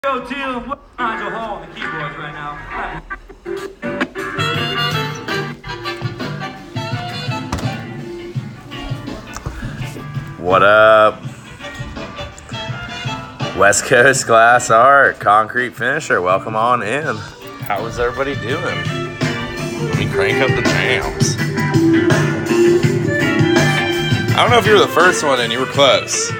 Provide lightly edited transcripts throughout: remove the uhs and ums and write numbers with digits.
Go to Nigel Hall on the keyboards right now. What up? West Coast Glass Art, Concrete Finisher, welcome on in. How is everybody doing? Let me crank up the jams. I don't know if you were the first one and you were close.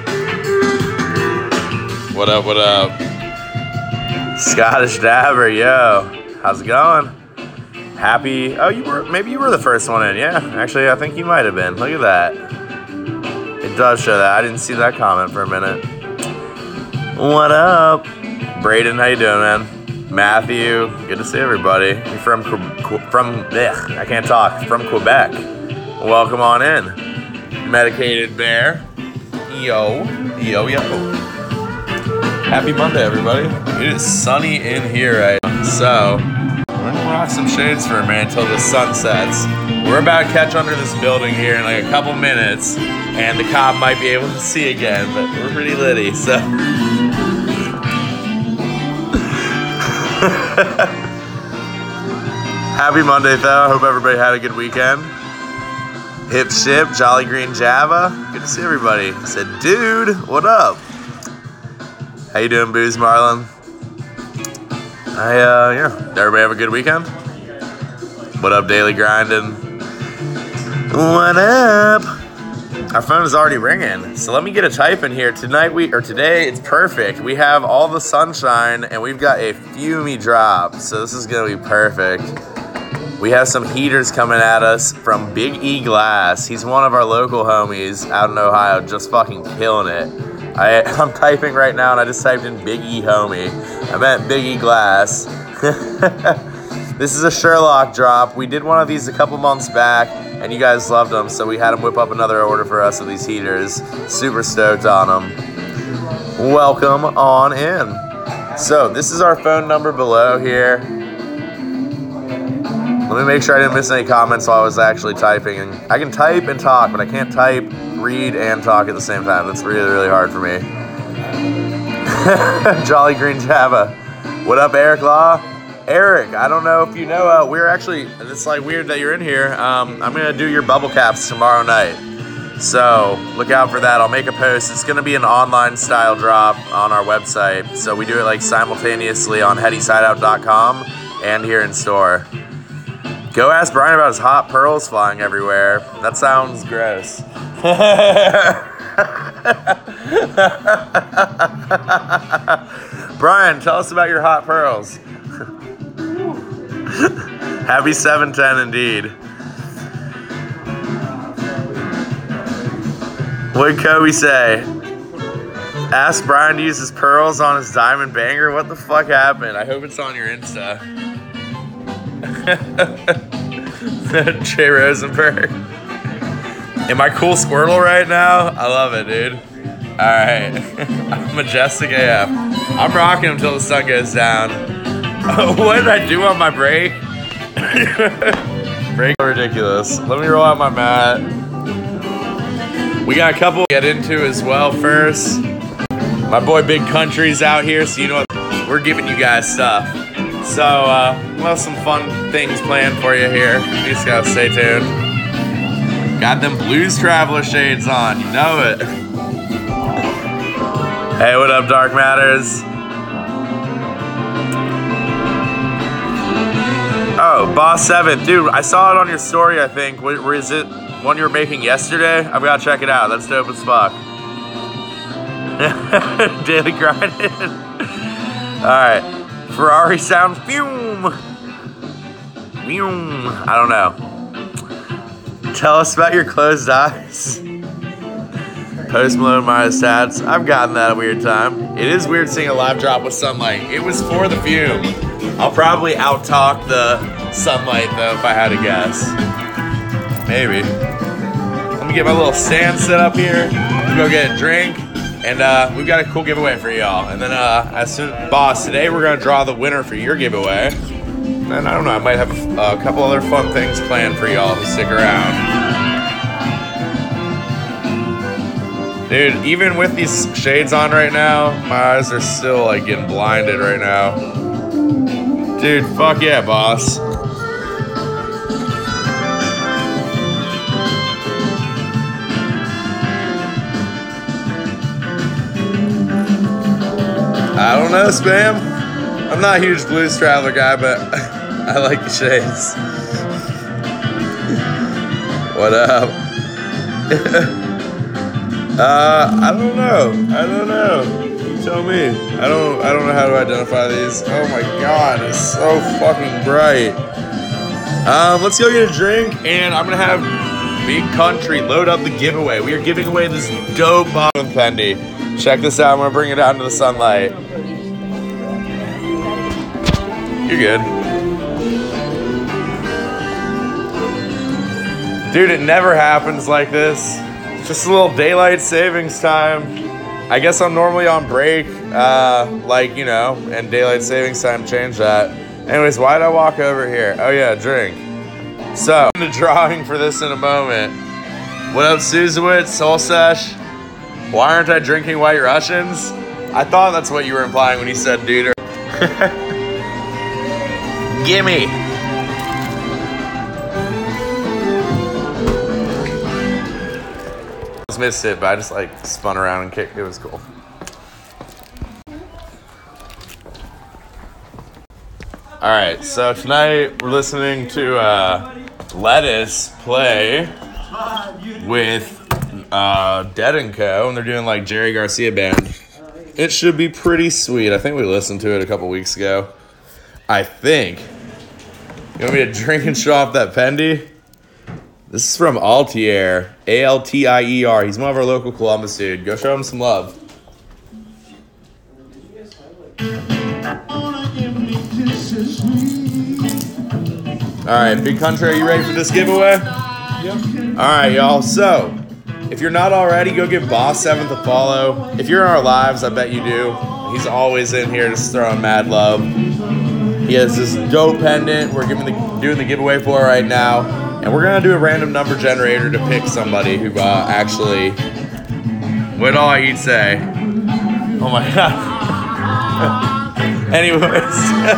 What up, what up? Scottish Dabber, yo. How's it going? Happy, maybe you were the first one in, yeah. Actually, I think you might have been. Look at that. It does show that. I didn't see that comment for a minute. What up? Braden, how you doing, man? Matthew, good to see everybody. You're from I can't talk. From Quebec. Welcome on in. Medicated Bear. Yo. Happy Monday, everybody. It is sunny in here right now, so we're gonna rock some shades for a minute until the sun sets. We're about to catch under this building here in like a couple minutes, and the cop might be able to see again, but we're pretty litty, so. Happy Monday, though. Hope everybody had a good weekend. Hip Ship, Jolly Green Java. Good to see everybody. I said, dude, what up? How you doing, Booze Marlin? Yeah. Did everybody have a good weekend? What up, Daily Grindin'? What up? Our phone is already ringing, so let me get a type in here. Today, it's perfect. We have all the sunshine, and we've got a fumey drop, so this is gonna be perfect. We have some heaters coming at us from Big E Glass. He's one of our local homies out in Ohio, just fucking killing it. I'm typing right now, and I just typed in Big E homie. I meant Big E Glass. This is a Sherlock drop. We did one of these a couple months back, and you guys loved them, so we had him whip up another order for us of these heaters. Super stoked on them. Welcome on in. So this is our phone number below here. Let me make sure I didn't miss any comments while I was actually typing. And I can type and talk, but I can't type, read, and talk at the same time. That's really, really hard for me. Jolly Green Java. What up, Eric Law? Eric, I don't know if you know, we're actually, it's like weird that you're in here. I'm going to do your bubble caps tomorrow night. So look out for that. I'll make a post. It's going to be an online style drop on our website. So we do it like simultaneously on HEADIEShideout.com and here in store. Go ask Brian about his hot pearls flying everywhere. That sounds gross. Brian, tell us about your hot pearls. Happy 710 indeed. What did Kobe say? Ask Brian to use his pearls on his diamond banger. What the fuck happened? I hope it's on your Insta. Jay Rosenberg. Am I cool Squirtle right now? I love it, dude. Alright. I'm majestic AF. I'm rocking him until the sun goes down. What did I do on my break? Break ridiculous. Let me roll out my mat. We got a couple to get into as well first. My boy Big Country's out here, so you know what? We're giving you guys stuff. So, we'll have some fun things planned for you here. You just gotta stay tuned. Got them Blues Traveler shades on, you know it. Hey, what up, Dark Matters? Oh, Boss 7. Dude, I saw it on your story, I think. Where is it? One you were making yesterday? I've got to check it out. That's dope as fuck. Daily grinding. Alright. Ferrari sound fume. Fume. I don't know. Tell us about your closed eyes. Post Malone minus stats. I've gotten that a weird time. It is weird seeing a live drop with sunlight. It was for the fume. I'll probably out-talk the sunlight, though, if I had to guess. Maybe. Let me get my little stand set up here. We'll go get a drink. And we've got a cool giveaway for y'all. And then, boss, today we're going to draw the winner for your giveaway. And I don't know, I might have a couple other fun things planned for y'all to stick around. Dude, even with these shades on right now, my eyes are still like getting blinded right now. Dude, fuck yeah, boss. I don't know, Spam. I'm not a huge Blues Traveler guy, but I like the shades. What up? I don't know. You tell me. I don't know how to identify these. Oh my god, it's so fucking bright. Let's go get a drink, and I'm gonna have Big Country load up the giveaway. We are giving away this dope bottle with Pendy. Check this out. I'm gonna bring it out into the sunlight. You're good. Dude, it never happens like this. Just a little daylight savings time. I guess I'm normally on break, like, you know, and daylight savings time changed that. Anyways, why'd I walk over here? Oh yeah, drink. So, the drawing for this in a moment. What up, Suzowitz, Soul Sesh? Why aren't I drinking White Russians? I thought that's what you were implying when you said dude. Gimme. I just missed it, but I just like spun around and kicked. It was cool. All right, so tonight we're listening to Lettuce play with Dead & Co. and they're doing like Jerry Garcia Band. It should be pretty sweet. I think we listened to it a couple weeks ago. I think. You want me to drink and show off that Pendy? This is from Altier, Altier. He's one of our local Columbus dude. Go show him some love. All right, Big Country, are you ready for this giveaway? Yep. All right, y'all. So, if you're not already, go give Boss 7th a follow. If you're in our lives, I bet you do. He's always in here just throwing mad love. He has this dope pendant we're doing the giveaway for right now. And we're going to do a random number generator to pick somebody who actually... What all he'd say? Oh my god. Anyways.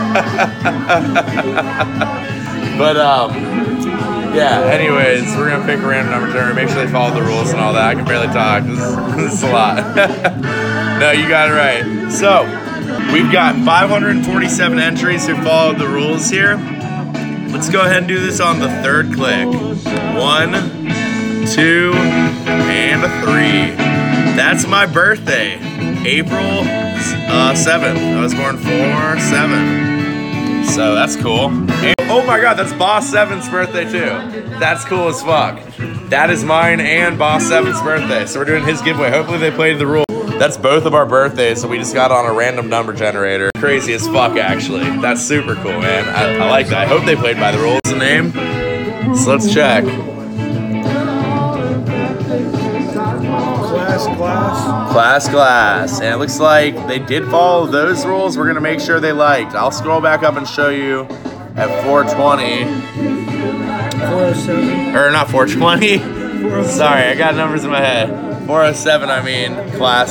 But, yeah, anyways, we're going to pick a random number generator. Make sure they follow the rules and all that. I can barely talk. This is a lot. No, you got it right. So, we've got 547 entries who followed the rules here. Let's go ahead and do this on the third click. 1, 2, and a 3. That's my birthday. April 7th. I was born 4/7. So that's cool. And, oh my god, that's Boss 7's birthday too. That's cool as fuck. That is mine and Boss 7's birthday. So we're doing his giveaway. Hopefully they played the rule. That's both of our birthdays, so we just got on a random number generator. Crazy as fuck, actually. That's super cool, man. I like that. I hope they played by the rules. The name? So let's check. Class. And it looks like they did follow those rules. We're going to make sure they liked. I'll scroll back up and show you at 420. 407. Or not 420. Sorry, I got numbers in my head. 407, I mean, class.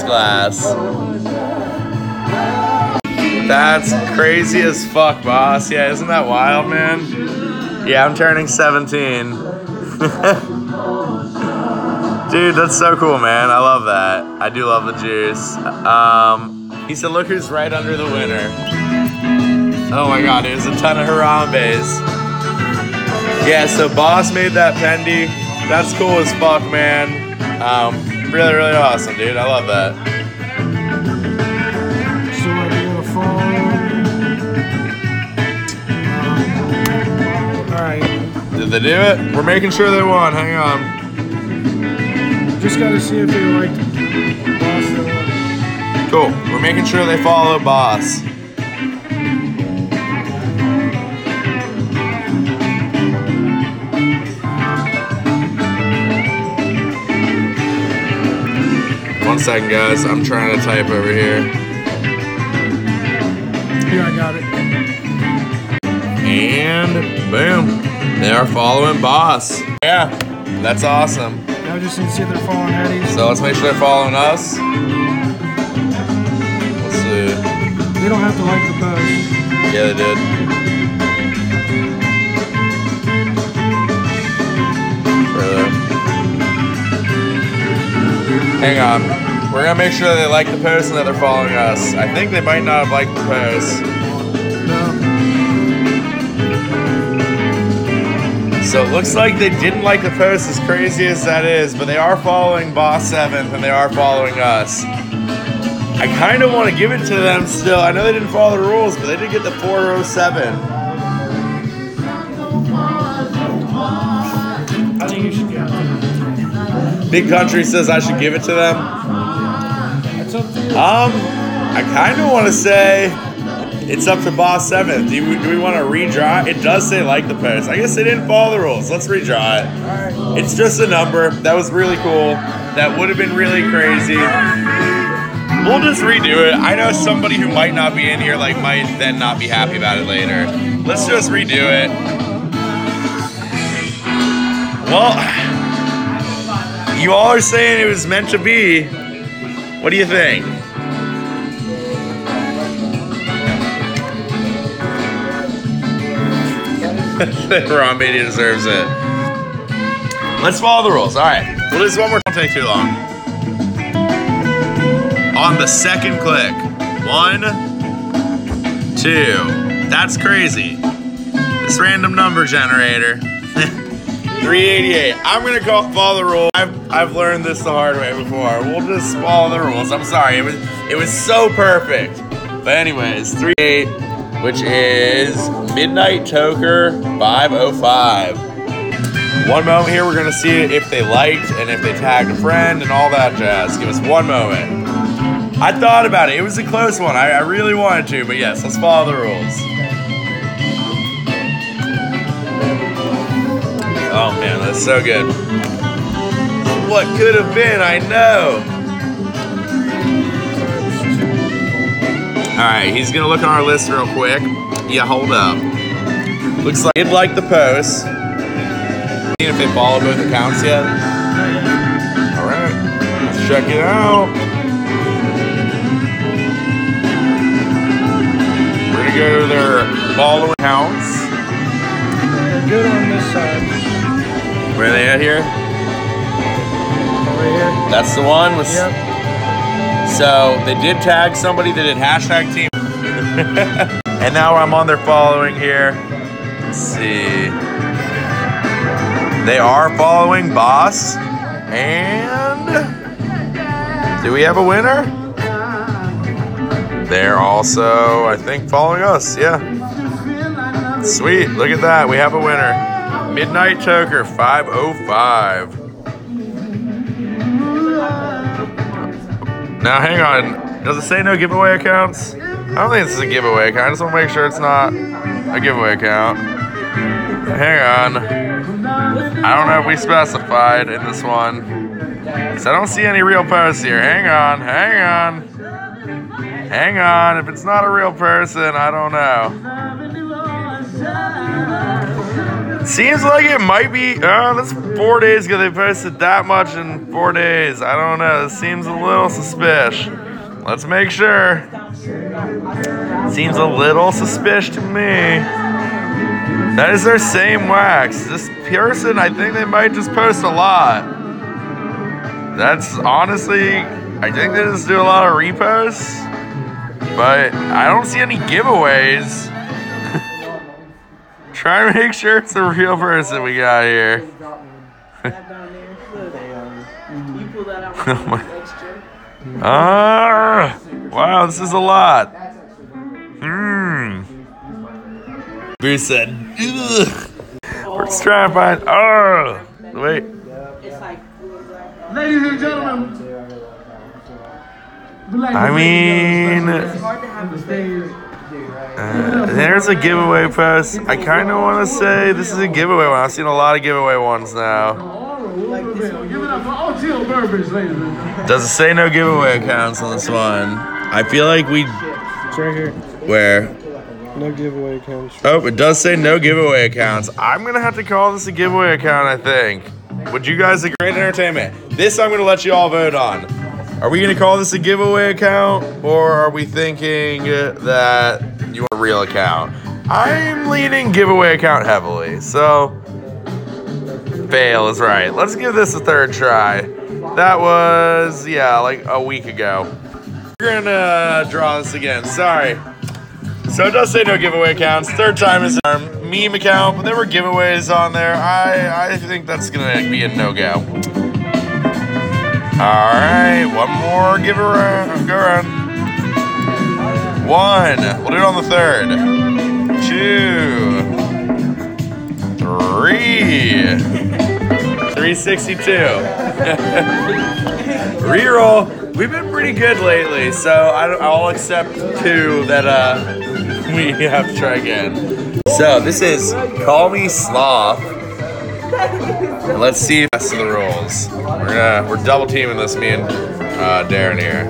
That's crazy as fuck, boss. Yeah, isn't that wild, man? Yeah, I'm turning 17. Dude, that's so cool, man. I love that. I do love the juice. He said, look who's right under the winner. Oh my god, there's a ton of Harambe's. Yeah, so Boss made that Pendy. That's cool as fuck, man. Really, really awesome, dude. I love that. So I do a phone. Alright. Did they do it? We're making sure they won. Hang on. Just gotta see if they liked Boss. Cool. We're making sure they follow Boss. One second, guys. I'm trying to type over here. Yeah, I got it. And boom. They are following Boss. Yeah, that's awesome. Yep. I just need to see if they're following Headies. So let's make sure they're following us. Let's see. They don't have to like the post. Yeah, they did. Hang on. We're gonna make sure they like the post and that they're following us. I think they might not have liked the post. No. So it looks like they didn't like the post, as crazy as that is, but they are following Boss 7th and they are following us. I kind of want to give it to them still. I know they didn't follow the rules, but they did get the 407. I think you should get it. Big Country says I should give it to them. It's up to you. I kind of want to say it's up to Boss 7th. Do we want to redraw it? It does say like the post. I guess they didn't follow the rules. Let's redraw it. Alright. It's just a number. That was really cool. That would have been really crazy. We'll just redo it. I know somebody who might not be in here might then not be happy about it later. Let's just redo it. Well, you all are saying it was meant to be. What do you think? Ron Beatty deserves it. Let's follow the rules. All right. We'll do this one more time. Don't take too long. On the second click. 1, 2. That's crazy. This random number generator. 388. I'm gonna follow the rule. I've learned this the hard way before. We'll just follow the rules. I'm sorry. It was so perfect. But anyways, 38, which is Midnight Toker 505. One moment here. We're gonna see if they liked and if they tagged a friend and all that jazz. Give us one moment. I thought about it. It was a close one. I really wanted to, but yes, let's follow the rules. Oh man, that's so good. What could have been, I know. Alright, he's gonna look on our list real quick. Yeah, hold up. Looks like he'd like the post. See if they follow both accounts yet. Alright, let's check it out. We're gonna go to their follower accounts. They're good on this side. Where are they at here? Over here. That's the one with. Yep. So they did tag somebody that did hashtag team. And now I'm on their following here. Let's see. They are following Boss. And do we have a winner? They're also, I think, following us. Yeah. Sweet. Look at that. We have a winner. Midnight Toker 505. Now hang on. Does it say no giveaway accounts? I don't think this is a giveaway account. I just want to make sure it's not a giveaway account. Hang on. I don't know if we specified in this one. So I don't see any real posts here. Hang on. Hang on. Hang on. If it's not a real person, I don't know. Seems like it might be. Oh, that's 4 days ago. They posted that much in 4 days. I don't know. This seems a little suspicious. Let's make sure. Seems a little suspicious to me. That is their same wax. This person, I think they might just post a lot. That's honestly, I think they just do a lot of reposts. But I don't see any giveaways. Try to make sure it's a real person we got here. Wow, this is a lot. Bruce said, ugh. We're just trying to find, wait. Ladies and gentlemen. I mean, there's a giveaway post. I kind of want to say this is a giveaway one. I've seen a lot of giveaway ones now. Does it say no giveaway accounts on this one? I feel like we. It's right here. Where? No giveaway accounts. Oh, it does say no giveaway accounts. I'm going to have to call this a giveaway account, I think. Would you guys agree? Great entertainment. This I'm gonna let you all vote on. Are we gonna call this a giveaway account, or are we thinking that you want a real account? I'm leaning giveaway account heavily, so fail is right. Let's give this a third try. That was, yeah, like a week ago. We're gonna draw this again, sorry. So it does say no giveaway accounts. Third time is our meme account, but there were giveaways on there. I think that's gonna be a no-go. All right, one more give around, go around. One, we'll do it on the third. 2, 3, 362. Reroll. We've been pretty good lately, so I'll accept 2 that we have to try again. So this is Call Me Sloth. And let's see the rest of the rules. We're double teaming this, me and Darren here.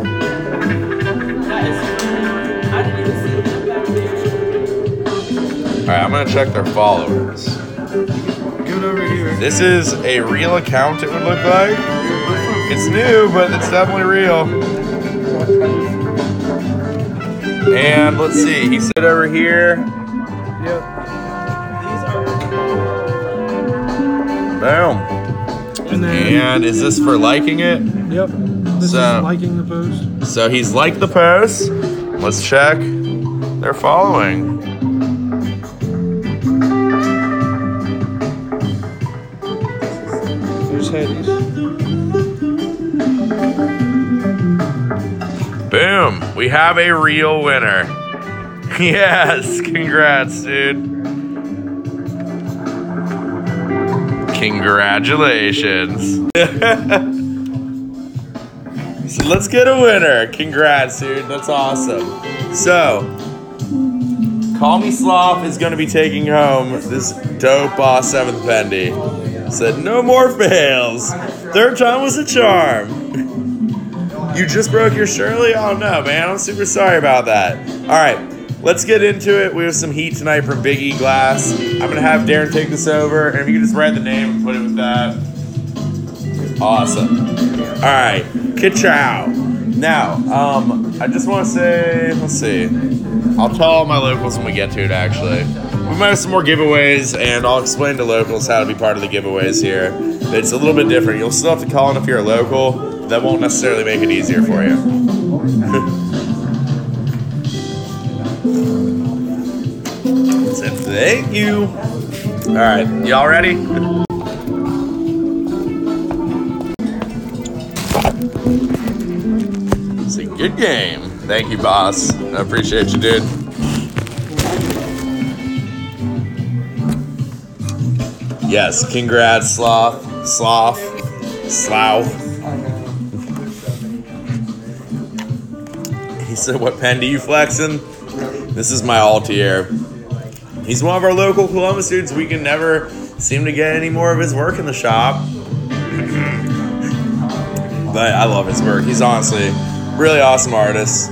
All right, I'm gonna check their followers. Good over here. This is a real account, it would look like. It's new, but it's definitely real. And let's see, he said over here. Yep. Boom. And is this for liking it? Yep. This is liking the post. So he's liked the post. Let's check their following. Here's HEADIES. Boom. We have a real winner. Yes. Congrats, dude. Congratulations. So let's get a winner. Congrats, dude. That's awesome. So, Call Me Sloth is going to be taking home this dope Boss 7th Pendy. Said, no more fails. Third time was a charm. You just broke your Shirley? Oh no, man. I'm super sorry about that. All right. Let's get into it. We have some heat tonight from Big E Glass. I'm going to have Darren take this over, and if you can just write the name and put it with that. Awesome. All right. Ka-chow. Now, I just want to say, let's see. I'll tell all my locals when we get to it, actually. We might have some more giveaways, and I'll explain to locals how to be part of the giveaways here. It's a little bit different. You'll still have to call in if you're a local. That won't necessarily make it easier for you. Thank you. All right, y'all ready? It's a good game. Thank you, boss. I appreciate you, dude. Yes, congrats, Sloth. Sloth. He said, what pen do you flexing? This is my Altier. He's one of our local Columbus students. We can never seem to get any more of his work in the shop. But I love his work. He's honestly a really awesome artist.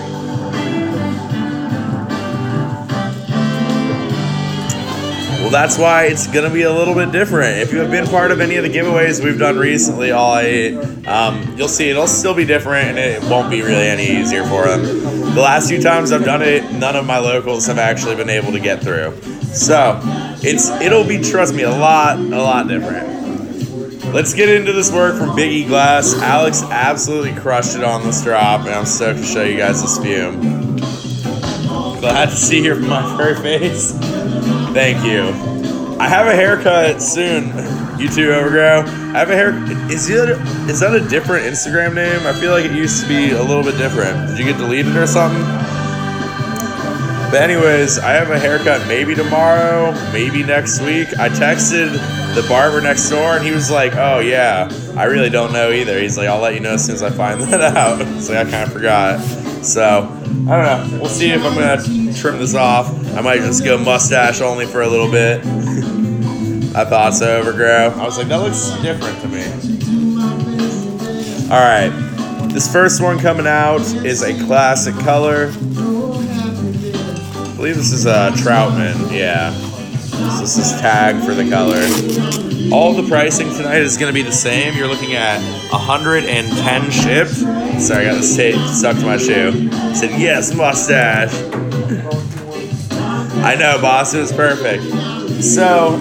Well, that's why it's going to be a little bit different. If you have been part of any of the giveaways we've done recently, you'll see it'll still be different, and it won't be really any easier for them. The last few times I've done it, none of my locals have actually been able to get through. So it'll be, trust me, a lot different. Let's get into this work from Big E Glass. Alex absolutely crushed it on this drop, and I'm stoked to show you guys this fume. Glad to see your my furry face. Thank you. I have a haircut soon. You too, Overgrow. I have a hair. Is that a different Instagram name? I feel like it used to be a little bit different. Did you get deleted or something? But anyways, I have a haircut maybe tomorrow, maybe next week. I texted the barber next door, and he was like, oh yeah, I really don't know either. He's like, I'll let you know as soon as I find that out. So I kind of forgot. So, I don't know. We'll see if I'm going to trim this off. I might just go mustache only for a little bit. I thought so, Overgrow. I was like, that looks different to me. All right. This first one coming out is a classic color. I believe this is a Troutman. Yeah. So this is tagged for the color. All the pricing tonight is going to be the same. You're looking at 110 shipped. Sorry, I got this tape stuck to my shoe. I said, yes, mustache. I know, boss, it was perfect. So,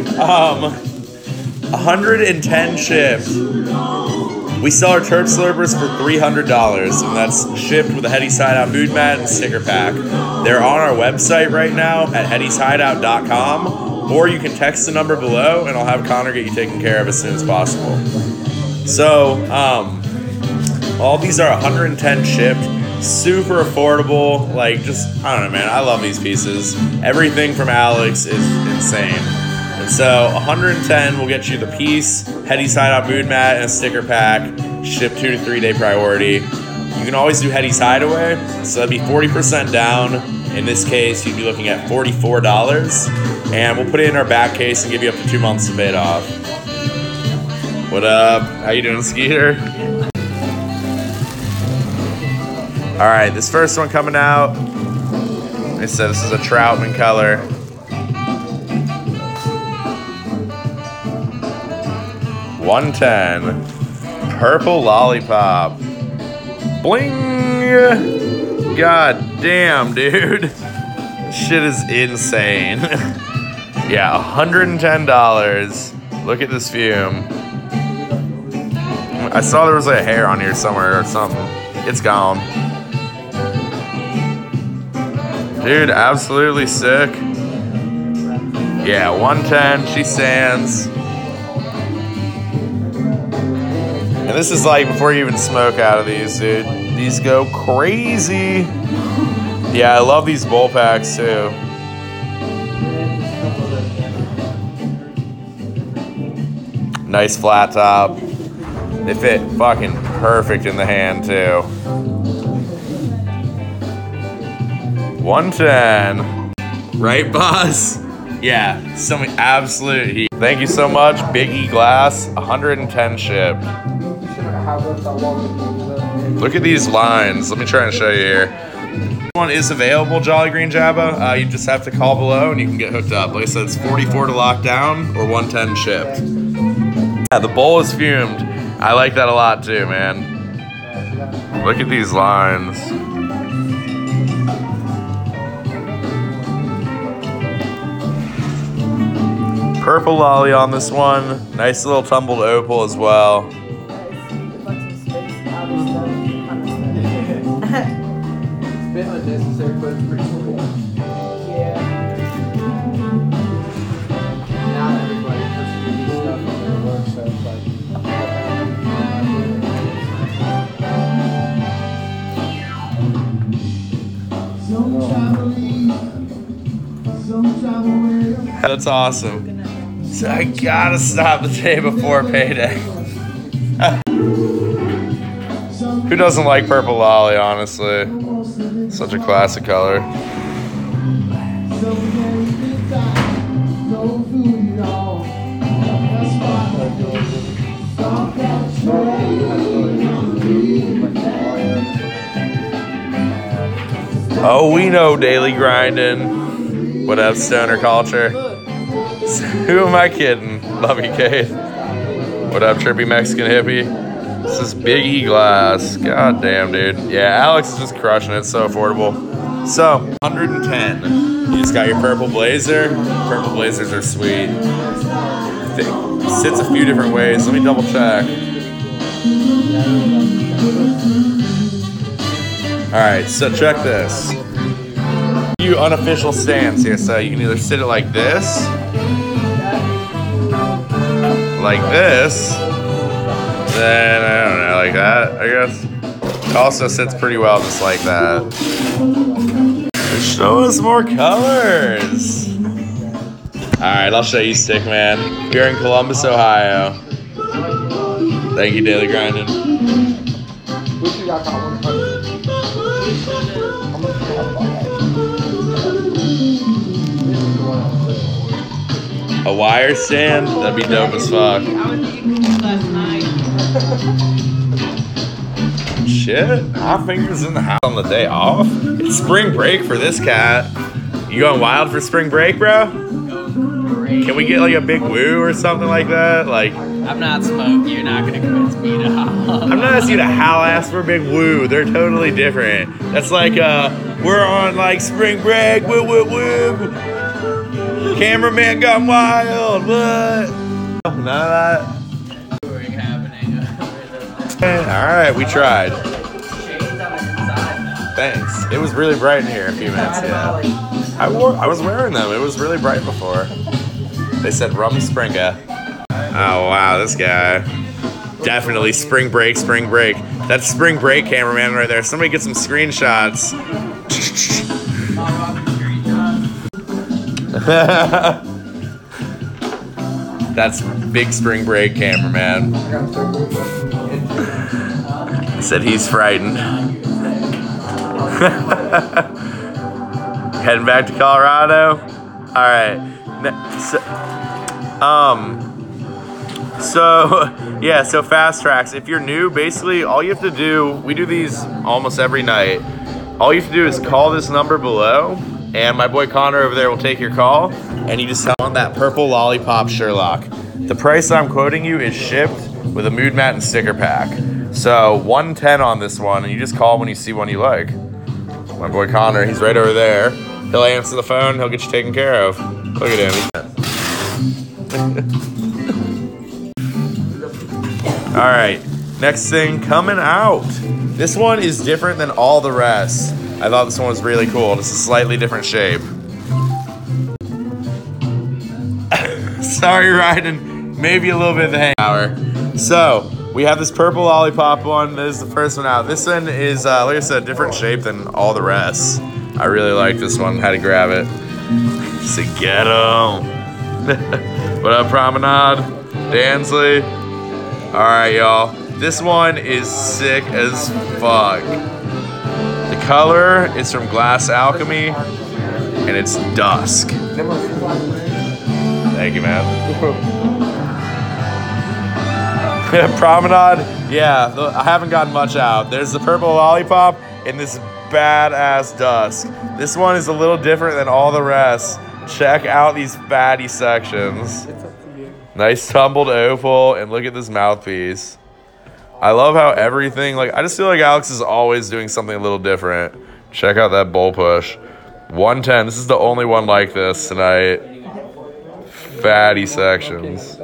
110 shipped. We sell our turf slurpers for $300, and that's shipped with a Headies Hideout mood mat and sticker pack. They're on our website right now at HEADIEShideout.com, or you can text the number below, and I'll have Connor get you taken care of as soon as possible. So, all these are 110 shipped, super affordable, like just, I don't know, man, I love these pieces. Everything from Alex is insane. And so 110 will get you the piece, Headies Hideout mood mat, and a sticker pack, shipped 2 to 3 day priority. You can always do Headies Hideaway, so that'd be 40% down. In this case, you'd be looking at $44, and we'll put it in our back case and give you up to 2 months to pay it off. What up? How you doing, Skeeter? All right, this first one coming out. They said this is a Troutman color. $110. Purple lollipop. Bling! God damn, dude. Shit is insane. Yeah, $110. Look at this fume. I saw there was like a hair on here somewhere or something. It's gone. Dude, absolutely sick. Yeah, 110, she stands. And this is like before you even smoke out of these, dude. These go crazy. Yeah, I love these bowl packs too. Nice flat top. They fit fucking perfect in the hand too. 110. Right, boss? Yeah, some absolute heat. Thank you so much, Big E Glass. 110 shipped. Look at these lines. Let me try and show you here. This one is available, Jolly Green Jabba. You just have to call below and you can get hooked up. Like I said, it's 44 to lock down or 110 shipped. Yeah, the bowl is fumed. I like that a lot too, man. Look at these lines. Purple lolly on this one. Nice little tumbled opal as well. Bit unnecessary, but it's pretty cool. Yeah. Not everybody puts this stuff on their work, so it's like. That's awesome. So I gotta stop the day before payday. Who doesn't like purple lolly, honestly? Such a classic color. Oh, we know daily grinding. What up, stoner culture? Who am I kidding? Love you, Kate. What up, trippy Mexican hippie? This is Big E Glass. God damn, dude. Yeah, Alex is just crushing it. It's so affordable. So, 110. You just got your purple blazer. Purple blazers are sweet. It sits a few different ways. Let me double check. Alright, so check this. Few unofficial stands here. So you can either sit it like this. Like this. Then, I don't know, like that, I guess. It also sits pretty well just like that. Show us more colors. Alright, I'll show you Stickman. Here in Columbus, Ohio. Thank you, Daily Grinding. A wire stand? That'd be dope as fuck. Shit, my fingers in the house on the day off. It's spring break for this cat. You going wild for spring break, bro? great. Can we get like a big woo or something like that? Like, I'm not smoked. You're not gonna convince me to howl. I'm not asking you to howl ass for a big woo. They're totally different. That's like we're on like spring break. Woo woo woo. Cameraman gone wild. What? None of that. Happening. All right, we tried. Thanks. It was really bright in here a few minutes. Yeah. I was wearing them. It was really bright before. They said rum springa. Oh wow, this guy. Definitely spring break, spring break. That's spring break cameraman right there. Somebody get some screenshots. That's big spring break cameraman. He said he's frightened. Heading back to Colorado. All right. So fast tracks. If you're new, basically all you have to do, we do these almost every night. All you have to do is call this number below, and my boy Connor over there will take your call, and you just tell him that purple lollipop Sherlock. The price I'm quoting you is shipped with a mood mat and sticker pack. So $110 on this one, and you just call when you see one you like. My boy Connor, he's right over there. He'll answer the phone, he'll get you taken care of. Look at him. All right, next thing coming out. This one is different than all the rest. I thought this one was really cool. It's a slightly different shape. Sorry, Ryden. Maybe a little bit of the hangover. So, we have this purple lollipop one. This is the first one out. This one is, like I said, different shape than all the rest. I really like this one. Had to grab it. So get 'em. What up, Promenade? Dansley? All right, y'all. This one is sick as fuck. The color is from Glass Alchemy, and it's dusk. Thank you, man. Promenade, yeah, I haven't gotten much out. There's the purple lollipop and this badass dusk. This one is a little different than all the rest. Check out these fatty sections. Nice tumbled opal, and look at this mouthpiece. I love how everything, like, I just feel like Alex is always doing something a little different. Check out that bowl push. 110, this is the only one like this tonight. Fatty sections.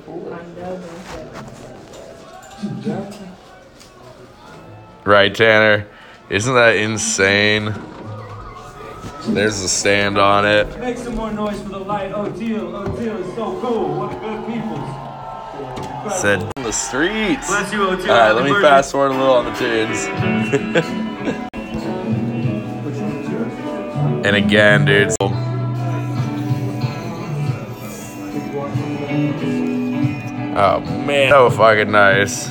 Right, Tanner? Isn't that insane? There's a stand on it. Make some more noise for the light. O'Teal is so cool. What good people. Said on the streets. Bless you, O'Teal. All right, let me fast forward a little on the tunes. And again, dude. Oh man, so fucking nice.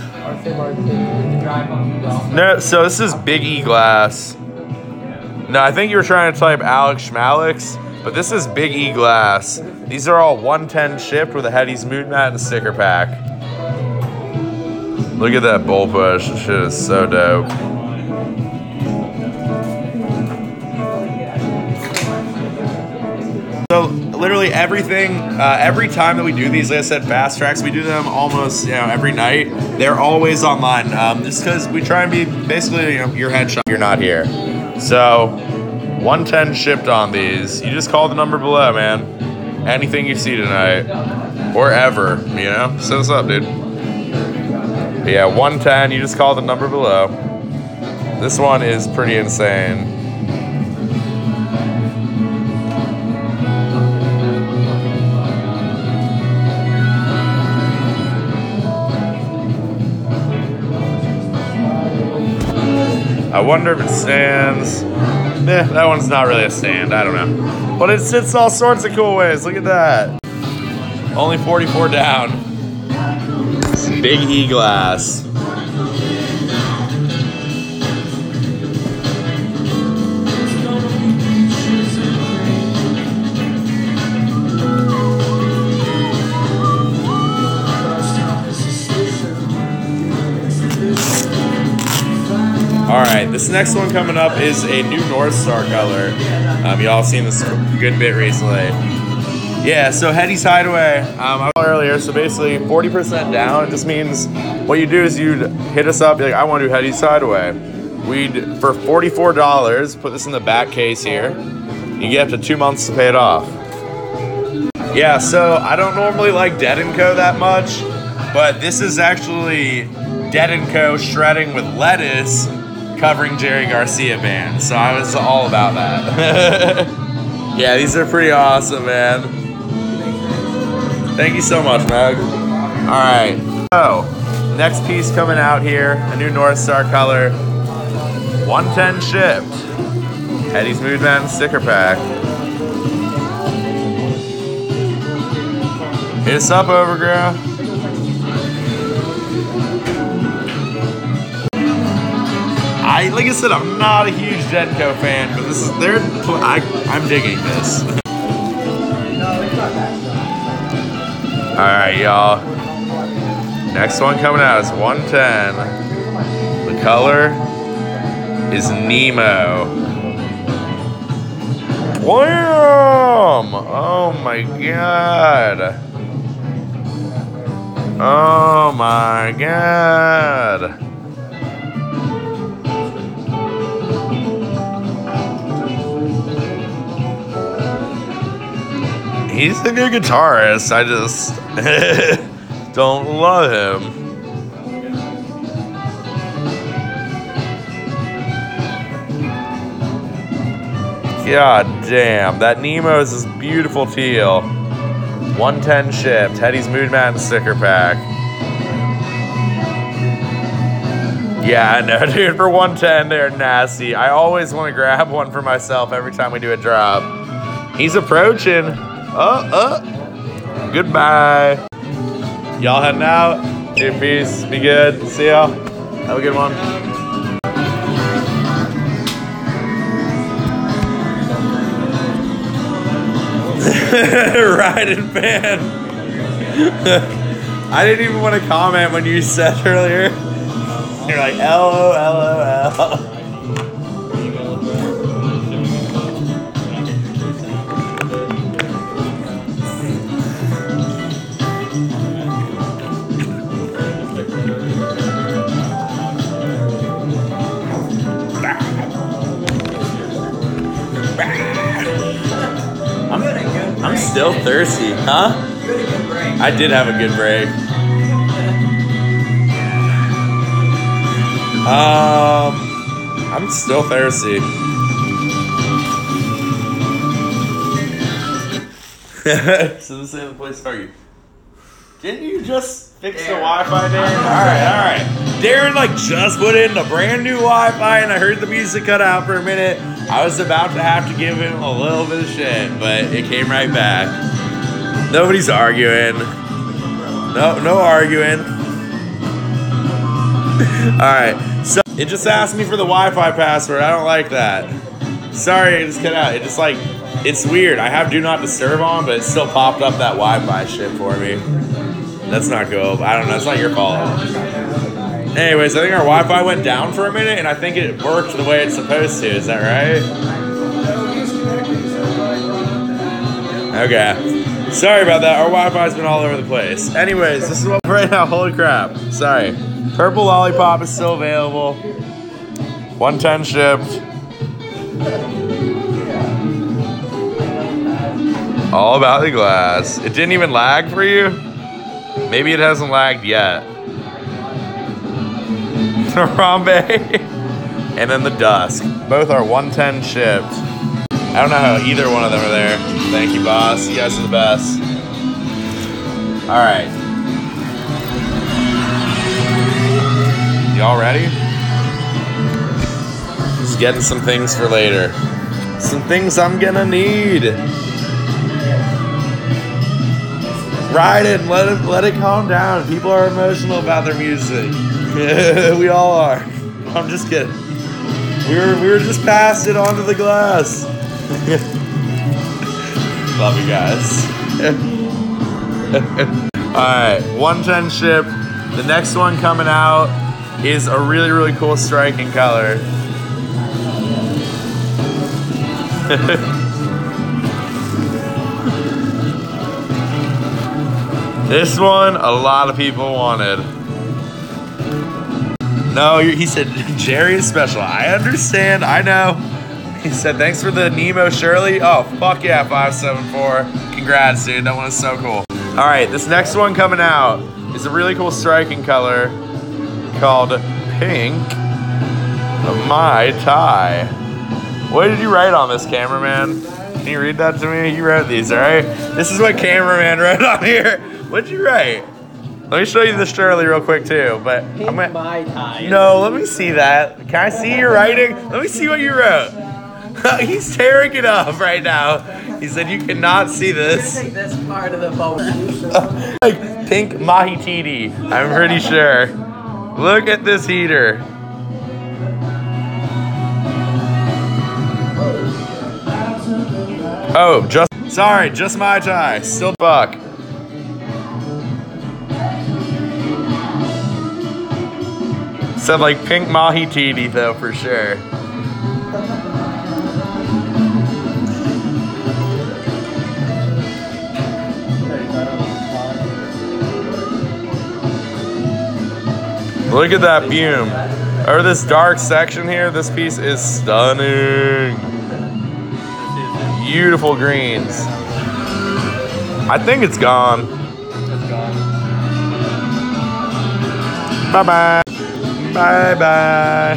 No, so this is Big E glass. No, I think you were trying to type Alex Schmalix, but this is Big E glass. These are all 110 shipped with a HEADIES mood mat and a sticker pack. Look at that bowl push. This shit is so dope. So literally everything, every time that we do these, like I said, fast tracks, we do them almost, every night. They're always online, just because we try and be basically, your headshot. You're not here. So 110 shipped on these. You just call the number below, man. Anything you see tonight or ever, So what's up, dude? But yeah, 110. You just call the number below. This one is pretty insane. I wonder if it stands. That one's not really a stand. I don't know. But it sits all sorts of cool ways. Look at that. Only 44 down. Big E glass. All right, this next one coming up is a new North Star color. Y'all seen this a good bit recently. Yeah, so Headies Hideaway, I was earlier, so basically 40% down. It just means what you do is you'd hit us up, be like, I want to do Headies Hideaway. We'd, for $44, put this in the back case here. You get up to 2 months to pay it off. Yeah, so I don't normally like Dead & Co. that much, but this is actually Dead & Co. shredding with lettuce covering Jerry Garcia band. So I was all about that. Yeah, these are pretty awesome, man. Thank you so much, Meg. All right, so next piece coming out here, a new North Star color, 110 shipped. Headies Mood Man sticker pack. Hit us up, Overgrow. Like I said, I'm not a huge Denko fan, but this is I'm digging this. All right, y'all. Next one coming out is 110. The color is Nemo. Wham! Oh my god. Oh my god. He's a good guitarist. I just don't love him. God damn, that Nemo is this beautiful teal. 110 shipped. Headies Mood Man sticker pack. Yeah, I know, dude. For 110, they're nasty. I always want to grab one for myself every time we do a drop. He's approaching. Goodbye. Y'all heading out. Dude, peace. Be good. See y'all. Have a good one. Riding fan. I didn't even want to comment when you said earlier. You're like, LOL. I'm still thirsty, huh? I did have a good break. I'm still thirsty. So this ain't the place to argue. Didn't you just fix the Wi-Fi, Darren? Alright. Darren just put in the brand new Wi-Fi and I heard the music cut out for a minute. I was about to have to give him a little bit of shit, but it came right back. Nobody's arguing. No arguing. Alright, so it just asked me for the Wi-Fi password. I don't like that. Sorry, it just cut out. It just it's weird. I have Do Not Disturb on, but it still popped up that Wi-Fi shit for me. That's not cool. I don't know. It's not your fault. Anyways, I think our Wi-Fi went down for a minute, and I think it worked the way it's supposed to. Is that right? Okay. Sorry about that. Our Wi-Fi's been all over the place. Anyways, this is what right now. Holy crap. Sorry. Purple Lollipop is still available. 110 shipped. All about the glass. It didn't even lag for you? Maybe it hasn't lagged yet. Harambe. And then the Dusk. Both are 110 shipped. I don't know how either one of them are there. Thank you, boss. You guys are the best. Alright. Y'all ready? Just getting some things for later. Some things I'm gonna need. Ride it, let it calm down. People are emotional about their music. We all are. I'm just kidding. We were just passed it onto the glass. Love you guys. Alright, 110 ship. The next one coming out is a really, really cool striking color. This one, a lot of people wanted. No, he said, Jerry is special. I understand, I know. He said, thanks for the Nemo Shirley. Oh, fuck yeah, 574. Congrats, dude, that one is so cool. All right, this next one coming out is a really cool striking color called Pink My Tie. What did you write on this, cameraman? Can you read that to me? You wrote these, all right? This is what cameraman wrote on here. What'd you write? Let me show you the Shirley real quick too, but I'm gonna, My tie. no, let me see that. Can I see your writing? Let me see what you wrote. He's tearing it up right now. He said you cannot see this. Take this part of the photo. Like pink mahititi, I'm pretty sure. Look at this heater. Oh, just my tie. Still buck. Said like pink mahititi though for sure. Look at that fume. Or this dark section here, this piece is stunning. Beautiful greens. I think it's gone. It's gone. Bye-bye. Bye-bye.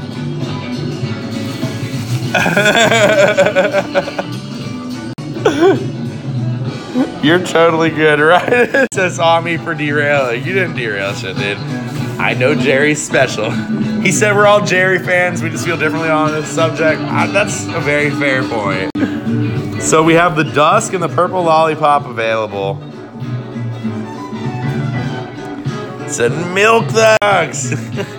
You're totally good, right? It says on me for derailing. You didn't derail shit, dude. I know Jerry's special. He said we're all Jerry fans. We just feel differently on this subject. That's a very fair point. So we have the Dusk and the Purple Lollipop available. It said milk thugs.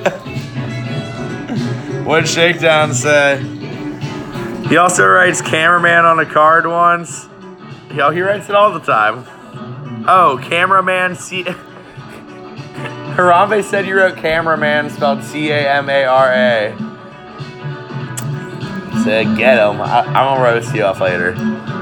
What did Shakedown say? He also writes cameraman on a card once. Yo, he writes it all the time. Oh, cameraman C. Harambe said you wrote cameraman spelled C-A-M-A-R-A. Said get him. I'm gonna roast you off later.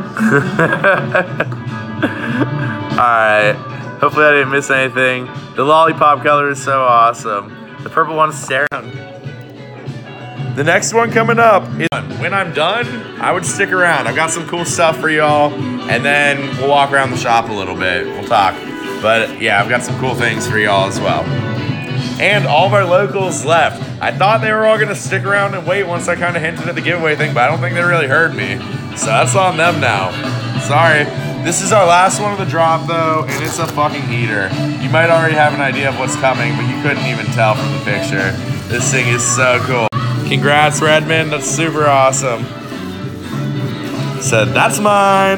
Alright. Hopefully I didn't miss anything. The lollipop color is so awesome. The purple one's staring. The next one coming up is when I'm done, I would stick around. I've got some cool stuff for y'all, and then we'll walk around the shop a little bit. We'll talk. But yeah, I've got some cool things for y'all as well. And all of our locals left. I thought they were all gonna stick around and wait once I kind of hinted at the giveaway thing, but I don't think they really heard me. So that's on them now. Sorry. This is our last one of the drop though, and it's a fucking heater. You might already have an idea of what's coming, but you couldn't even tell from the picture. This thing is so cool. Congrats, Redmond, that's super awesome. Said, that's mine.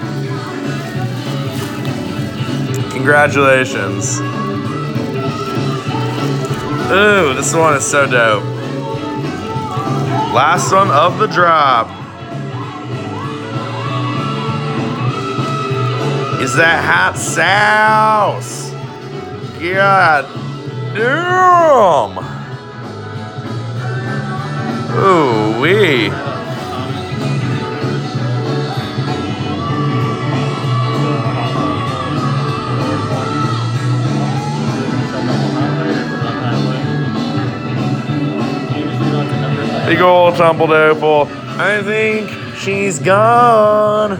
Congratulations. Ooh, this one is so dope. Last one of the drop. Is that hot sauce? God damn. Ooh wee. Big old tumbled opal. I think she's gone.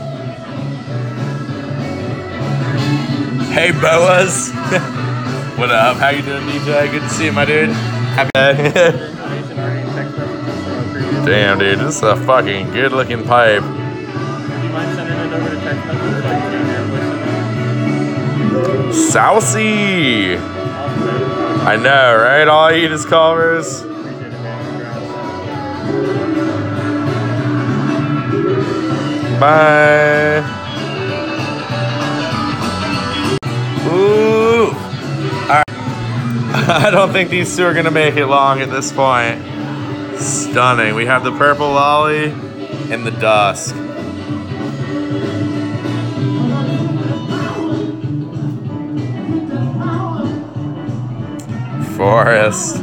Hey Boas. What up? How you doing, DJ? Good to see you, my dude. Happy day. Damn, dude, this is a fucking good-looking pipe. Do you mind sending it over to text message so I can Saucy! I know, right? All I eat is Culver's. Bye. Ooh. All right. I don't think these two are gonna make it long at this point. Stunning. We have the purple lolly and the dusk. Forest.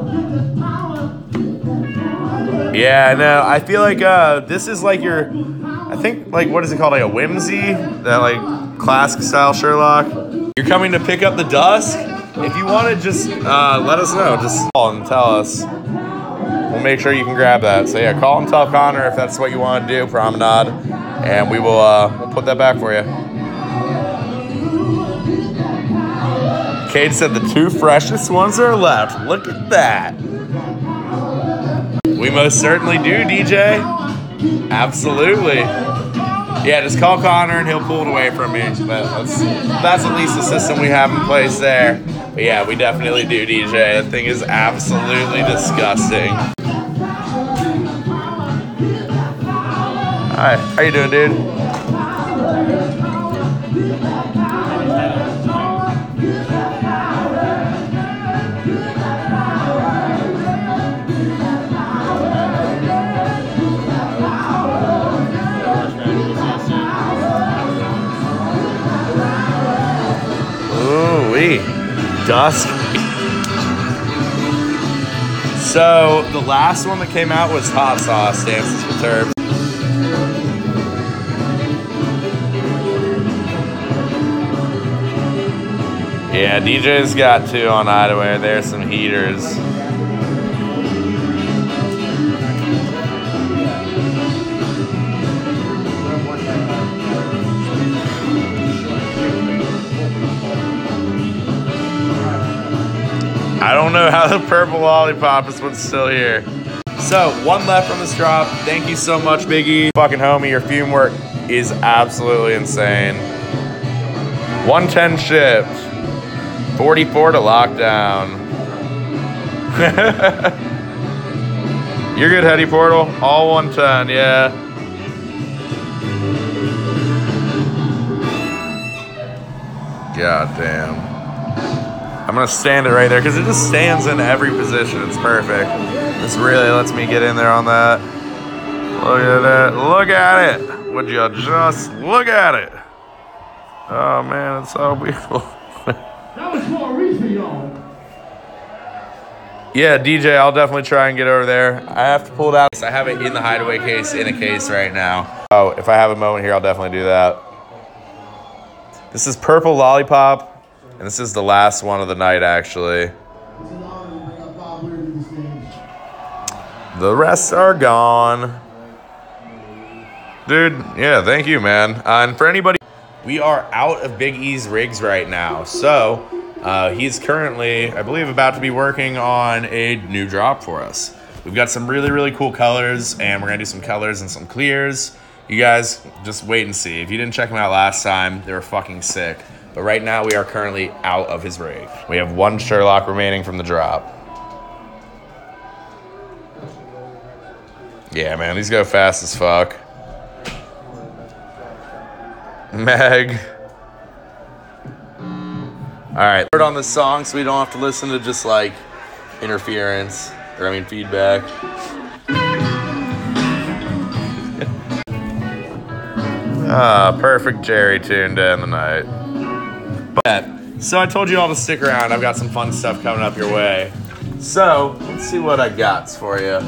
Yeah, no, I feel like this is like your I think, like, what is it called? Like a whimsy? That, like, classic style Sherlock. You're coming to pick up the dusk? If you want to just let us know. Just call and tell us. We'll make sure you can grab that. So, yeah, call and tell Connor if that's what you want to do, Promenade. And we will we'll put that back for you. Kate said the 2 freshest ones are left. Look at that. We most certainly do, DJ. Absolutely. Yeah, just call Connor and he'll pull it away from me. But that's at least the system we have in place there. But yeah, we definitely do, DJ. That thing is absolutely disgusting. Hi, how you doing, dude? Ooh-wee. Dusk. So, the last one that came out was Hot Sauce, Dances with Herbs. Yeah, DJ's got 2 on Hideaway. There's some heaters. I don't know how the purple lollipop is what's still here. So, 1 left from this drop. Thank you so much, Biggie. Fucking homie, your fume work is absolutely insane. 110 shipped. 44 to lockdown. You're good, Heady Portal. All 110, yeah. God damn. I'm gonna stand it right there because it just stands in every position. It's perfect. This really lets me get in there on that. Look at it. Look at it. Would you just look at it? Oh man, it's so beautiful. That was for a reason, y'all. Yeah, DJ, I'll definitely try and get over there. I have to pull it out. I have it in the Hideaway case, in a case right now. Oh, if I have a moment here, I'll definitely do that. This is Purple Lollipop. And this is the last one of the night, actually. The rest are gone. Dude, yeah, thank you, man. And for anybody, we are out of Big E's rigs right now. So, he's currently, I believe, about to be working on a new drop for us. We've got some really, really cool colors, and we're going to do some colors and some clears. You guys, just wait and see. If you didn't check them out last time, they were fucking sick. But right now, we are currently out of his rig. We have 1 Sherlock remaining from the drop. Yeah, man, these go fast as fuck. Meg. All right, on this song so we don't have to listen to just like interference, or I mean feedback. Perfect Jerry tune to end the night. So I told you all to stick around. I've got some fun stuff coming up your way. So let's see what I got for you.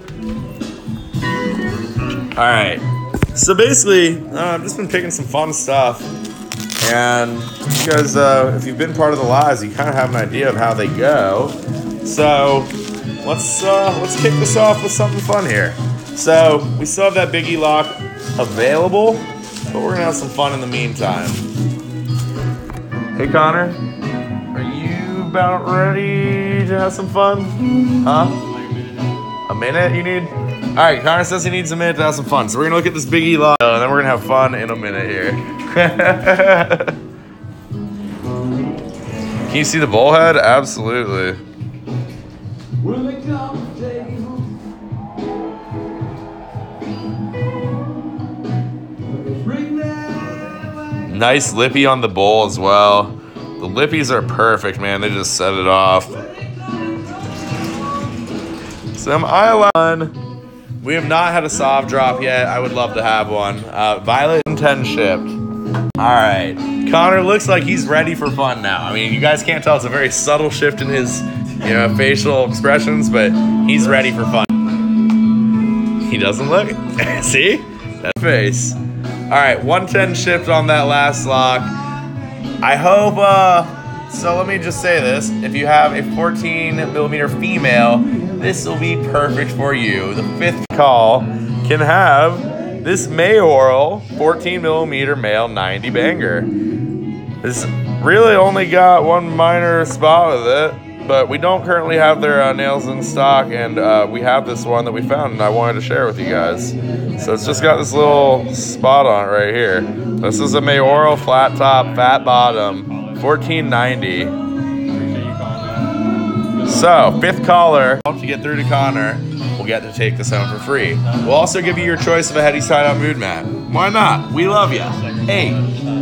All right. So basically, I've just been picking some fun stuff, and you guys, if you've been part of the lives, you kind of have an idea of how they go. So let's kick this off with something fun here. So we still have that Biggie lock available, but we're gonna have some fun in the meantime. Hey Connor, are you about ready to have some fun? Huh? A minute you need? All right, Connor says he needs a minute to have some fun. So we're gonna look at this Biggie lock, and then we're gonna have fun in a minute here. Can you see the bullhead? Absolutely. Nice lippy on the bowl as well. The lippies are perfect, man. They just set it off. Some eyeliner. We have not had a soft drop yet. I would love to have one. Violet and 10 shipped. All right. Connor looks like he's ready for fun now. I mean, you guys can't tell. It's a very subtle shift in his, facial expressions, but he's ready for fun. He doesn't look. See? That face. All right, 110 shipped on that last lock. I hope, so let me just say this. If you have a 14mm female, this will be perfect for you. The 5th call can have this mayoral 14mm male 90 banger. This really only got one minor spot with it, but we don't currently have their nails in stock, and we have this one that we found and I wanted to share with you guys. So it's just got this little spot on it right here. This is a mayoral flat top, fat bottom, 1490. So 5th caller, to get through to Connor, will get to take this home for free. We'll also give you your choice of a Headies Hideout mood mat. Why not? We love you. Hey.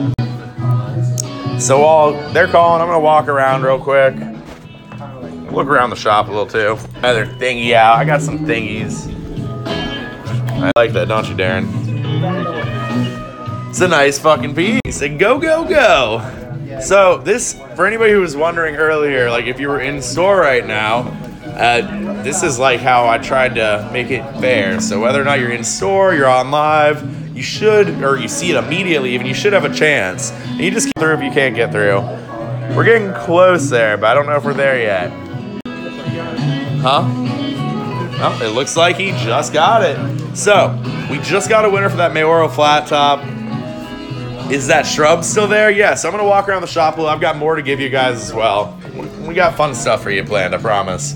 So while they're calling, I'm gonna walk around real quick. Look around the shop a little too. Another thingy out. I got some thingies. I like that, don't you, Darren? It's a nice fucking piece. And go, go, go. So this, for anybody who was wondering earlier, like if you were in store right now, this is like how I tried to make it fair. So whether or not you're in store, you're on live, you should, or you see it immediately, even you should have a chance. And you just get through if you can't get through. We're getting close there, but I don't know if we're there yet. Huh? Oh, it looks like he just got it. So, we just got a winner for that mayoral flat top. Is that shrub still there? Yes, I'm gonna walk around the shop a little. I've got more to give you guys as well. We got fun stuff for you planned, I promise.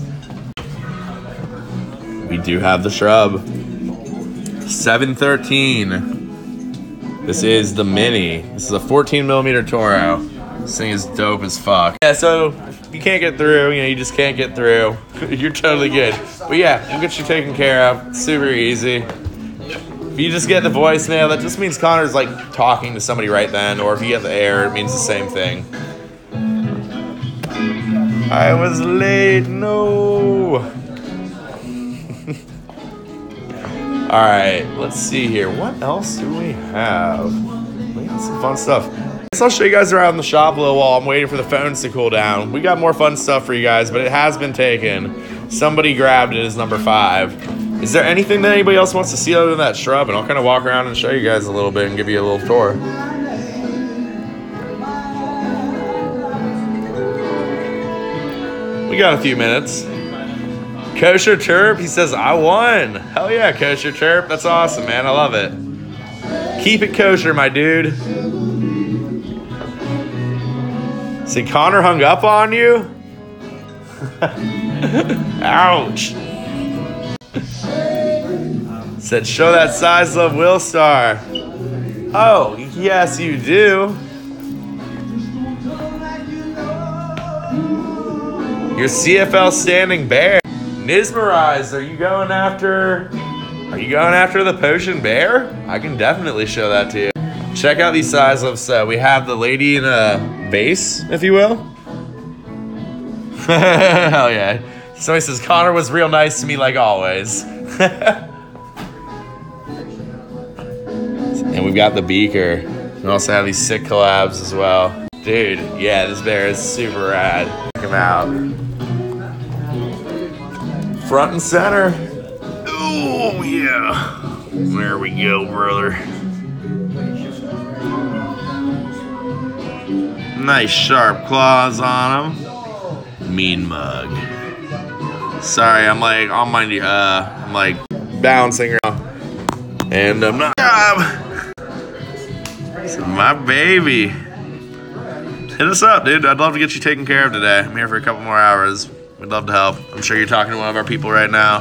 We do have the shrub. 713. This is the mini. This is a 14mm Toro. This thing is dope as fuck. Yeah, so if you can't get through, you know, you just can't get through. You're totally good. But yeah, we'll get you taken care of. It's super easy. If you just get the voicemail, that just means Connor's like talking to somebody right then, or if you get the error, it means the same thing. I was late, no. All right, let's see here. What else do we have? We got some fun stuff. I guess I'll show you guys around the shop a little while I'm waiting for the phones to cool down. We got more fun stuff for you guys, but it has been taken. Somebody grabbed it as number 5. Is there anything that anybody else wants to see other than that shrub? And I'll kind of walk around and show you guys a little bit and give you a little tour. We got a few minutes. Kosher Terp, he says, I won. Hell yeah, Kosher Terp. That's awesome, man. I love it. Keep it kosher, my dude. See, Connor hung up on you? Ouch. Said, show that size love Will Star. Oh, yes, you do. Your CFL standing bear. Nismerized, are you going after the potion bear? I can definitely show that to you. Check out these size lifts. So we have the lady in a vase, if you will. Hell yeah. Somebody says, Connor was real nice to me like always. And we've got the beaker. We also have these sick collabs as well. Dude, yeah, this bear is super rad. Check him out. Front and center. Oh, yeah. There we go, brother. Nice sharp claws on him. Mean mug. Sorry, I'm like on my, I'm like bouncing around. And I'm not. So my baby. Hit us up, dude. I'd love to get you taken care of today. I'm here for a couple more hours. We'd love to help. I'm sure you're talking to one of our people right now.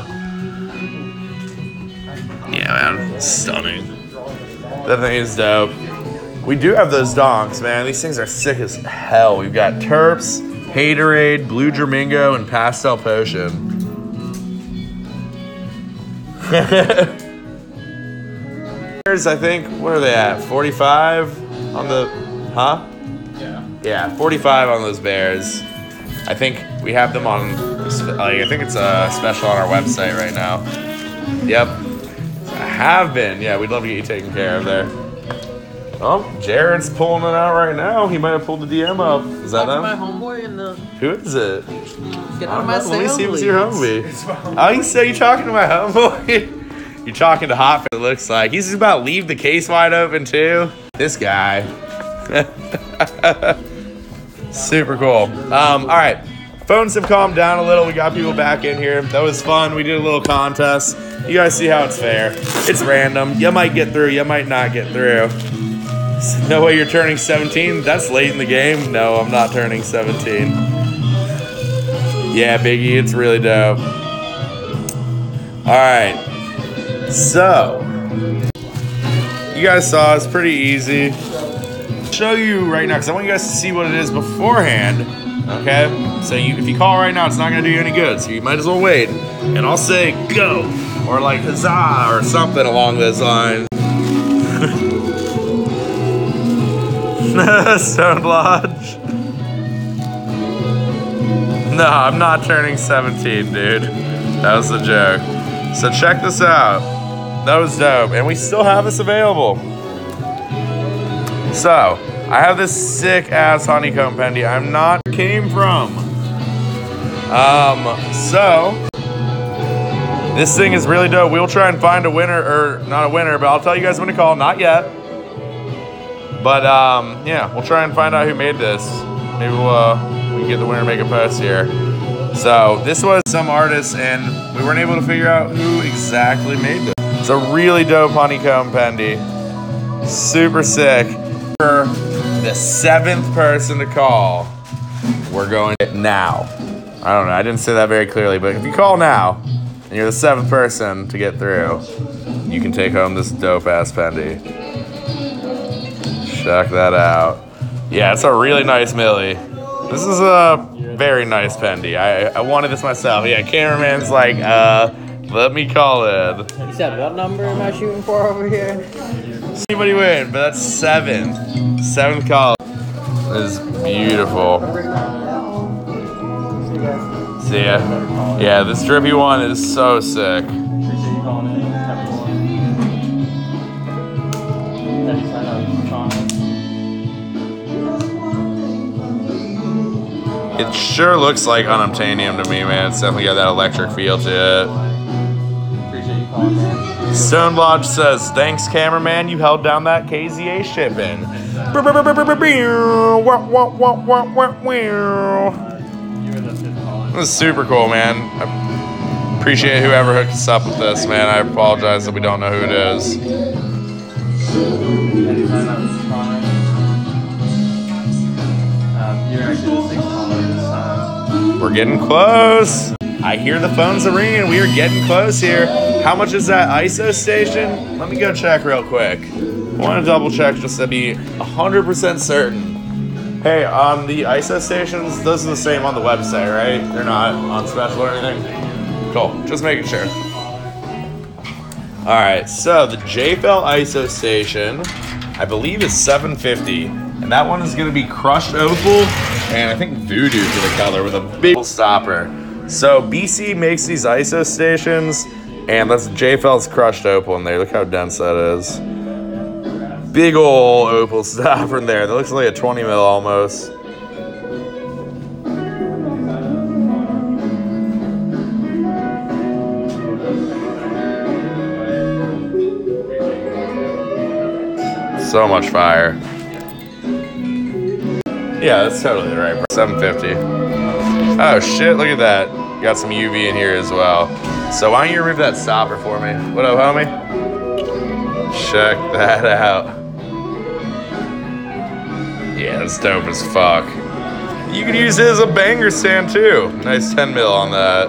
Yeah, man. Stunning. That thing is dope. We do have those donks, man. These things are sick as hell. We've got Terps, Haterade, Blue Dramingo, and Pastel Potion. I think, what are they at? 45 on the, huh? Yeah, 45 on those bears. I think we have them on, like, I think it's a special on our website right now. Yep. I have been. Yeah, we'd love to get you taken care of there. Oh, Jared's pulling it out right now. He might have pulled the DM up. Is that him? My homeboy in the... Who is it? Get out of my Let me see if it's your It's homie. Oh, you say you're talking to my homeboy? You're talking to Hot, it looks like. He's just about to leave the case wide open, too. This guy. Super cool. All right. Phones have calmed down a little. We got people back in here. That was fun. We did a little contest. You guys see how it's fair. It's random. You might get through. You might not get through. No way you're turning 17? That's late in the game. No, I'm not turning 17. Yeah, Biggie, it's really dope. All right. So, you guys saw it's pretty easy. I'll show you right now because I want you guys to see what it is beforehand. Okay? So if you call right now, it's not going to do you any good. So you might as well wait. And I'll say go or like huzzah or something along those lines. Stone Lodge. No, I'm not turning 17, dude. That was a joke. So check this out. That was dope. And we still have this available. So, I have this sick-ass honeycomb pendy. I'm not where it came from. So, this thing is really dope. We'll try and find a winner, or not a winner, but I'll tell you guys when to call. Not yet. But, yeah, we'll try and find out who made this. Maybe we can get the winner and make a post here. So, this was some artist, and we weren't able to figure out who exactly made this. It's a really dope honeycomb pendy. Super sick. For the 7th person to call, we're going now. I don't know, I didn't say that very clearly, but if you call now, and you're the 7th person to get through, you can take home this dope-ass pendy. Check that out. Yeah, it's a really nice Millie. This is a very nice pendy. I wanted this myself. Yeah, cameraman's like, let me call it. You said what number am I shooting for over here? Anybody win, but that's 7th call. This is beautiful. See ya. Yeah, this drippy one is so sick. It sure looks like unobtainium to me, man. It's definitely got that electric feel to it. Stone Lodge says, thanks, cameraman. You held down that KZA shipping. This is super cool, man. I appreciate whoever hooked us up with this, man. I apologize that we don't know who it is. We're getting close. I hear the phones are ringing. We are getting close here. How much is that ISO station? Let me go check real quick. I want to double check just to be 100% certain. Hey, on the ISO stations, those are the same on the website, right? They're not on special or anything? Cool, just making sure. All right, so the JFL ISO station, I believe is 750. And that one is gonna be crushed opal, and I think voodoo for the color with a big stopper. So BC makes these ISO stations, and that's JFL's crushed opal in there. Look how dense that is. Big ol' opal stopper in there. That looks like a 20 mil almost. So much fire. Yeah, that's totally the right price. 750. Oh shit, look at that. Got some UV in here as well. So why don't you remove that stopper for me? What up, homie? Check that out. Yeah, that's dope as fuck. You could use it as a banger stand too. Nice 10 mil on that.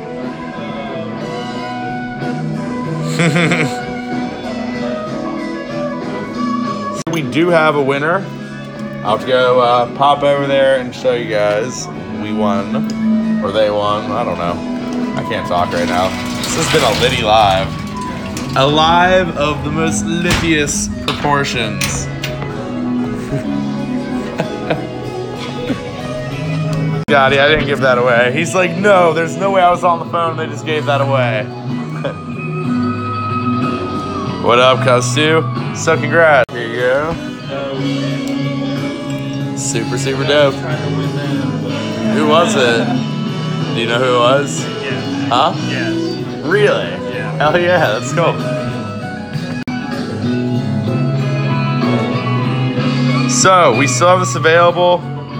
We do have a winner. I'll have to go pop over there and show you guys. We won. Or they won. I don't know. I can't talk right now. This has been a Liddy live. A live of the most littiest proportions. God, yeah, I didn't give that away. He's like, no, there's no way I was on the phone. They just gave that away. What up, Cuz2? So congrats. Here you go. Super, super dope. Who was it? Do you know who it was? Yeah. Huh? Yes. Really? Yeah. Hell yeah, let's go. So, we still have this available.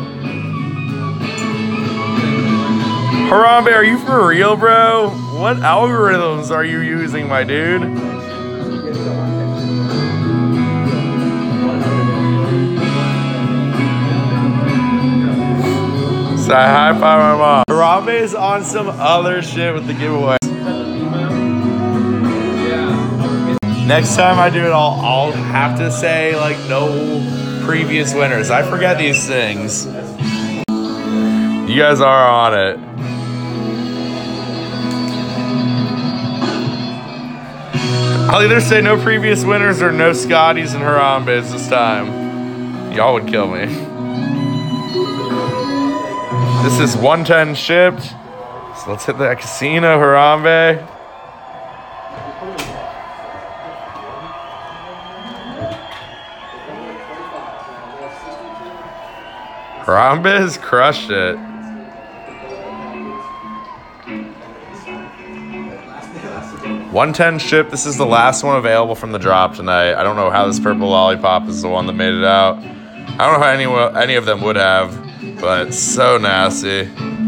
Harambe, are you for real, bro? What algorithms are you using, my dude? So I high five my mom. Harambe is on some other shit with the giveaway. Next time I do it, I'll have to say like no previous winners. I forget these things. You guys are on it. I'll either say no previous winners or no Scotties and Harambes this time. Y'all would kill me. This is 110 shipped. So let's hit that casino, Harambe. Harambe has crushed it. $110 shipped. This is the last one available from the drop tonight. I don't know how this purple lollipop is the one that made it out. I don't know how any of them would have, but it's so nasty.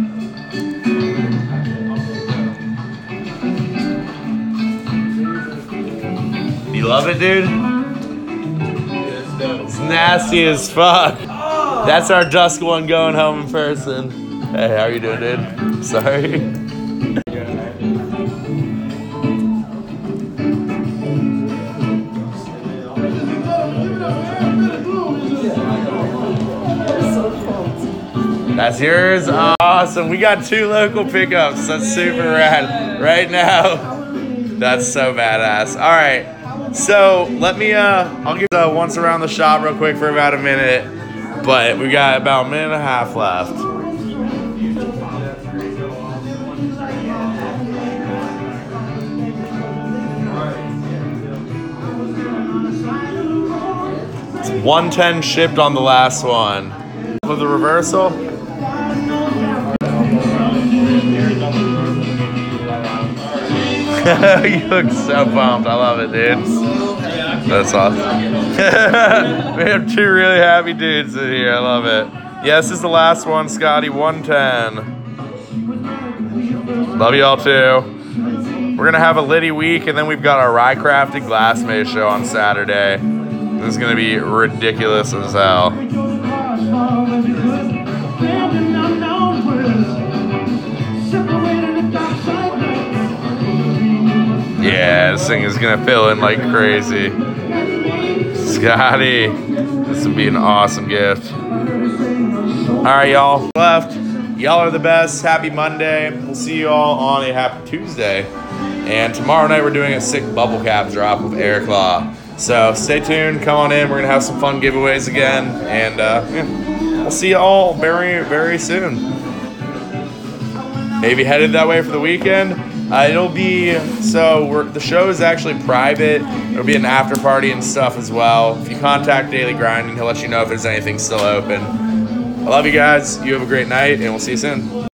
You love it, dude? It's nasty as fuck. That's our dusk one going home in person. Hey, how are you doing, dude? Sorry. That's yours? Awesome. We got 2 local pickups. That's super rad. Right now. That's so badass. All right. So let me, I'll give once around the shop real quick for about a minute. But we got about a minute and a half left. It's 110 shipped on the last one. With the reversal. You look so pumped. I love it, dude. That's awesome. We have 2 really happy dudes in here. I love it. Yeah, this is the last one, Scotty. 110. Love y'all too. We're gonna have a Liddy week, and then we've got our Rye Crafted Glass Maze show on Saturday. This is gonna be ridiculous as hell. Yeah, this thing is gonna fill in like crazy. Scotty, this would be an awesome gift. All right, y'all left. Y'all are the best. Happy Monday. We'll see you all on a happy Tuesday. And tomorrow night we're doing a sick bubble cap drop with Air Claw. So stay tuned. Come on in. We're gonna have some fun giveaways again. And yeah, we'll see you all very, very soon. Maybe headed that way for the weekend. It'll be, the show is actually private. It'll be an after party and stuff as well. If you contact Daily Grinding, he'll let you know if there's anything still open. I love you guys. You have a great night, and we'll see you soon.